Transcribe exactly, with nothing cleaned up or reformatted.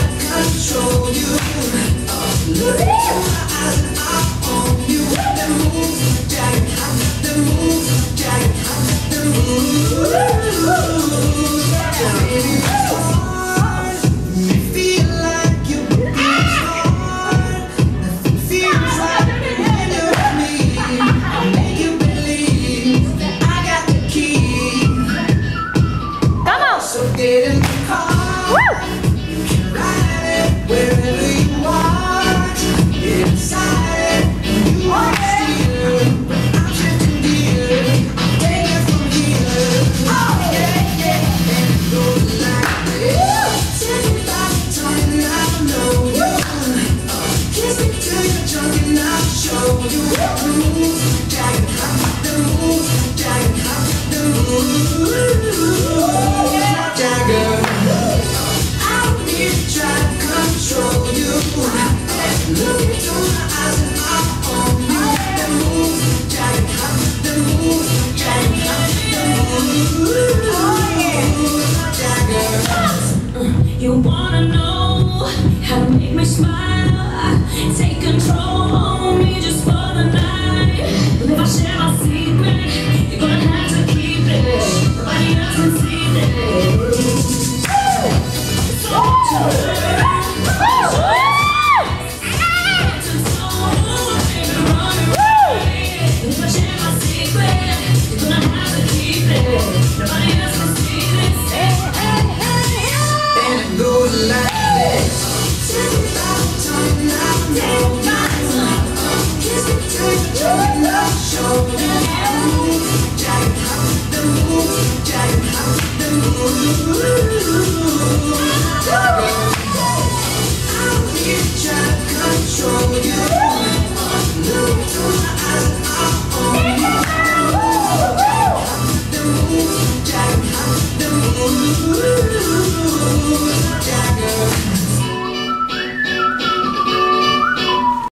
control you. Look into my eyes and I own you. The moves, Jagger. The moves, Jagger. The moves, Jagger. Baby, it's hard. You feel like you're being hard. Nothing feels right when you're with me. I'll make you believe that I got the key. Come on. So get in the car. You can ride it wherever you want. Get inside it. You are steer. I'm shifting gears. I'll take it from here. Oh yeah, yeah. And it goes like this. Tell me about the time and I know you. Kiss me till you're drunk and I'll show you. The moves, Jagger. The moves, Jagger. The moves, Jagger. I don't need to try to control you. Look into my eyes and I own you. The moves, Jagger. The moves, Jagger. The moves, Jagger. You wanna know how to make me smile? Take control on me just for the night. But if I share my secret, you're gonna have to keep it. Nobody else can see this. So to her.